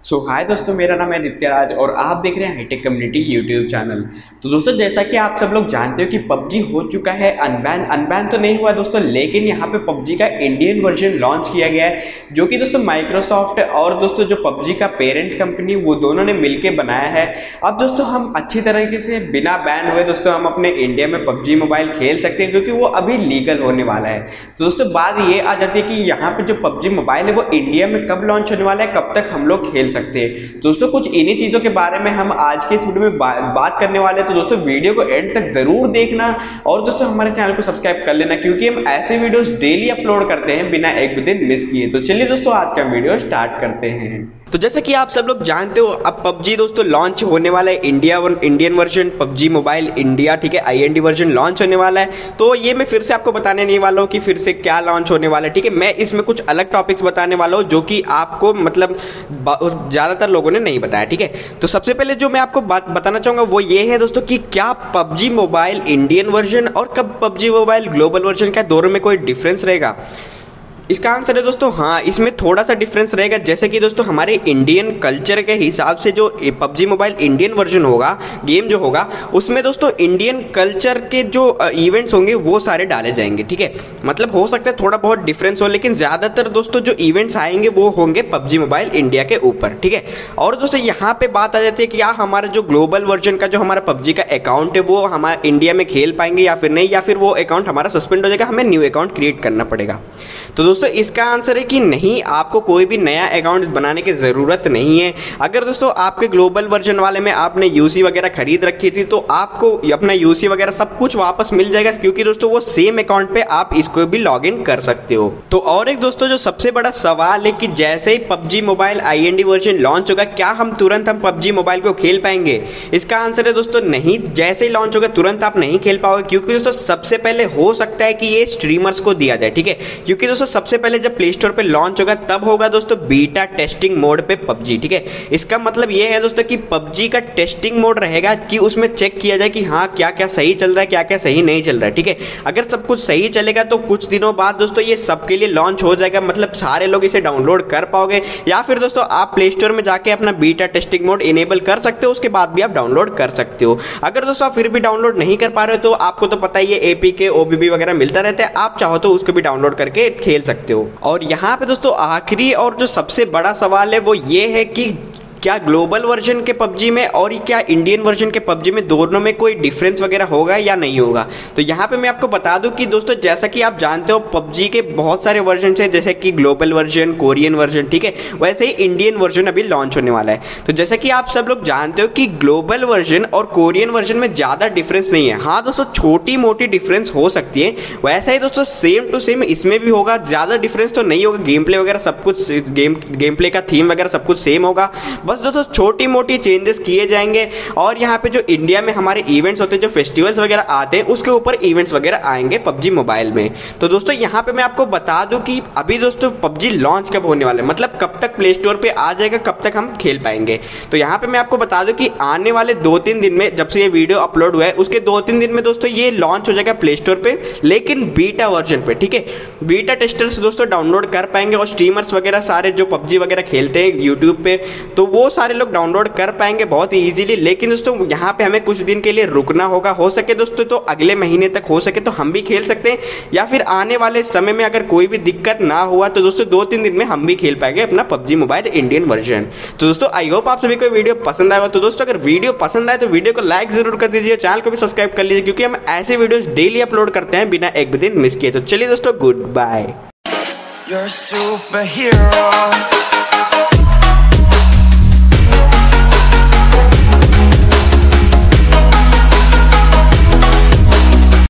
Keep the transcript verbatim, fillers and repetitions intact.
सो so, हाय दोस्तों, मेरा नाम है नित्यराज और आप देख रहे हैं हाईटेक कम्युनिटी यूट्यूब चैनल। तो दोस्तों, जैसा कि आप सब लोग जानते हो कि पबजी हो चुका है अनबैन। अनबैन तो नहीं हुआ दोस्तों, लेकिन यहाँ पे पबजी का इंडियन वर्जन लॉन्च किया गया है, जो कि दोस्तों माइक्रोसॉफ्ट और दोस्तों जो पबजी का पेरेंट कंपनी वो दोनों ने मिलकर बनाया है। अब दोस्तों हम अच्छी तरीके से बिना बैन हुए दोस्तों हम अपने इंडिया में पबजी मोबाइल खेल सकते हैं, क्योंकि वो अभी लीगल होने वाला है। तो दोस्तों बात ये आ जाती है कि यहाँ पे जो पबजी मोबाइल है वो इंडिया में कब लॉन्च होने वाला है, कब तक हम लोग खेल सकते हैं। दोस्तों कुछ इन्हीं चीजों के बारे में हम आज के इस वीडियो में बा, बात करने वाले हैं। तो दोस्तों वीडियो को एंड तक जरूर देखना और दोस्तों हमारे चैनल को सब्सक्राइब कर लेना, क्योंकि हम ऐसे वीडियोस डेली अपलोड करते हैं बिना एक भी दिन मिस किए। तो चलिए दोस्तों आज का वीडियो स्टार्ट करते हैं। तो जैसा कि आप सब लोग जानते हो, अब पबजी दोस्तों लॉन्च होने वाला है, India Indian version PUBG mobile India, ठीक है, I N D version launch होने वाला है। तो ये मैं फिर से आपको बताने नहीं वाला हूँ कि फिर से क्या लॉन्च होने वाला है, ठीक है। मैं इसमें कुछ अलग टॉपिक्स बताने वाला हूँ जो कि आपको मतलब ज्यादातर लोगों ने नहीं बताया, ठीक है। तो सबसे पहले जो मैं आपको बात बताना चाहूंगा वो ये है दोस्तों कि क्या पबजी मोबाइल इंडियन वर्जन और कब पबजी मोबाइल ग्लोबल वर्जन का दोनों में कोई डिफरेंस रहेगा। इसका आंसर है दोस्तों हाँ, इसमें थोड़ा सा डिफरेंस रहेगा। जैसे कि दोस्तों हमारे इंडियन कल्चर के हिसाब से जो पबजी मोबाइल इंडियन वर्जन होगा, गेम जो होगा, उसमें दोस्तों इंडियन कल्चर के जो इवेंट्स होंगे वो सारे डाले जाएंगे, ठीक है। मतलब हो सकता है थोड़ा बहुत डिफरेंस हो, लेकिन ज़्यादातर दोस्तों जो इवेंट्स आएंगे वो होंगे पबजी मोबाइल इंडिया के ऊपर, ठीक है। और दोस्तों यहाँ पे बात आ जाती है कि या हमारा जो ग्लोबल वर्जन का जो हमारा पबजी का अकाउंट है वो हमारा इंडिया में खेल पाएंगे या फिर नहीं, या फिर वो अकाउंट हमारा सस्पेंड हो जाएगा, हमें न्यू अकाउंट क्रिएट करना पड़ेगा। तो दोस्तों इसका आंसर है कि नहीं, आपको कोई भी नया अकाउंट बनाने की ज़रूरत नहीं है। अगर दोस्तों आपके ग्लोबल वर्जन वाले में आपने यूसी वगैरह खरीद रखी थी तो आपको अपना यूसी वगैरह सब कुछ वापस मिल जाएगा, क्योंकि दोस्तों वो सेम अकाउंट पे आप इसको भी लॉग इन कर सकते हो। तो और एक दोस्तों जो सबसे बड़ा सवाल है कि जैसे ही PUBG mobile I N D version launch होगा, क्या हम तुरंत हम पबजी मोबाइल को खेल पाएंगे। इसका आंसर है दोस्तों नहीं, जैसे ही लॉन्च होगा तुरंत आप नहीं खेल पाओगे, क्योंकि दोस्तों सबसे पहले हो सकता है कि ये स्ट्रीमर्स को दिया जाए, ठीक है। क्योंकि दोस्तों सबसे पहले जब प्ले स्टोर पे लॉन्च होगा तब होगा दोस्तों बीटा टेस्टिंग मोड पे पबजी, ठीक है। इसका मतलब ये है दोस्तों कि पबजी का टेस्टिंग मोड रहेगा कि उसमें चेक किया जाए कि हाँ क्या क्या सही चल रहा है, क्या क्या सही नहीं चल रहा है, ठीक है। अगर सब कुछ सही चलेगा तो कुछ दिनों बाद दोस्तों ये सबके लिए लॉन्च हो जाएगा, मतलब सारे लोग इसे डाउनलोड कर पाओगे, या फिर दोस्तों आप प्ले स्टोर में जाके अपना बीटा टेस्टिंग मोड इनेबल कर सकते हो, उसके बाद भी आप डाउनलोड कर सकते हो। अगर दोस्तों आप फिर भी डाउनलोड नहीं कर पा रहे हो तो आपको तो पता ही है एपीके ओबीबी वगैरह मिलता रहता है, आप चाहो तो उसको भी डाउनलोड करके खेल सकते हो। और यहाँ पे दोस्तों आखिरी और जो सबसे बड़ा सवाल है वो ये है कि क्या ग्लोबल वर्जन के पबजी में और क्या इंडियन वर्जन के पबजी में दोनों में कोई डिफरेंस वगैरह होगा या नहीं होगा। तो यहाँ पे मैं आपको बता दूं कि दोस्तों जैसा कि आप जानते हो पबजी के बहुत सारे वर्जन है, जैसे कि ग्लोबल वर्जन, कोरियन वर्जन, ठीक है। वैसे ही इंडियन वर्जन अभी लॉन्च होने वाला है। तो जैसा कि आप सब लोग जानते हो कि ग्लोबल वर्जन और कोरियन वर्जन में ज़्यादा डिफरेंस नहीं है। हाँ दोस्तों छोटी मोटी डिफरेंस हो सकती है, वैसा ही दोस्तों सेम टू सेम इसमें भी होगा, ज़्यादा डिफरेंस तो नहीं होगा। गेम प्ले वगैरह सब कुछ गेम गेम प्ले का थीम वगैरह सब कुछ सेम होगा, बस दोस्तों छोटी मोटी चेंजेस किए जाएंगे। और यहाँ पे जो इंडिया में हमारे इवेंट्स होते हैं, जो फेस्टिवल्स वगैरह आते हैं, उसके ऊपर इवेंट्स वगैरह आएंगे पबजी मोबाइल में। तो दोस्तों यहाँ पे मैं आपको बता दूं कि अभी दोस्तों पबजी लॉन्च कब होने वाला है, मतलब कब तक प्ले स्टोर पे आ जाएगा, कब तक हम खेल पाएंगे। तो यहाँ पे मैं आपको बता दूं कि आने वाले दो तीन दिन में, जब से ये वीडियो अपलोड हुआ है उसके दो तीन दिन में दोस्तों ये लॉन्च हो जाएगा प्ले स्टोर पे, लेकिन बीटा वर्जन पे, ठीक है। बीटा टेस्टर्स दोस्तों डाउनलोड कर पाएंगे और स्ट्रीमर्स वगैरह सारे जो पबजी वगैरह खेलते हैं यूट्यूब पे, तो वो सारे लोग डाउनलोड कर पाएंगे बहुत ही इजीली। लेकिन दोस्तों यहाँ पे हमें कुछ दिन के लिए रुकना होगा, हो सके दोस्तों तो अगले महीने तक हो सके तो हम भी खेल सकते हैं, या फिर आने वाले समय में अगर कोई भी दिक्कत ना हुआ तो दोस्तों दो तीन दिन में हम भी खेल पाएंगे अपना पबजी मोबाइल इंडियन वर्जन। तो दोस्तों आई होप आप सभी को वीडियो पसंद आएगा। तो दोस्तों अगर वीडियो पसंद आए तो वीडियो को लाइक जरूर कर दीजिए, चैनल को भी सब्सक्राइब कर लीजिए, क्योंकि हम ऐसे वीडियोस डेली अपलोड करते हैं बिना एक भी दिन मिस किए। तो चलिए दोस्तों good bye. You're a superhero.